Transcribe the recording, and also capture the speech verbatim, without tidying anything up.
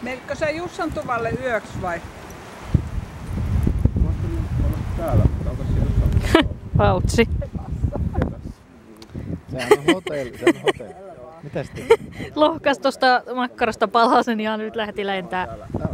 Menikö sä Jussan tuvalle yöksi vai? Voitko olla täällä, mutta onko se Jussan? Pautsi. Sehän on hotelli, sehän on hotelli. Mitäs te? Lohkas tuosta makkarasta palasen ja nyt lähti lentää. Täällä.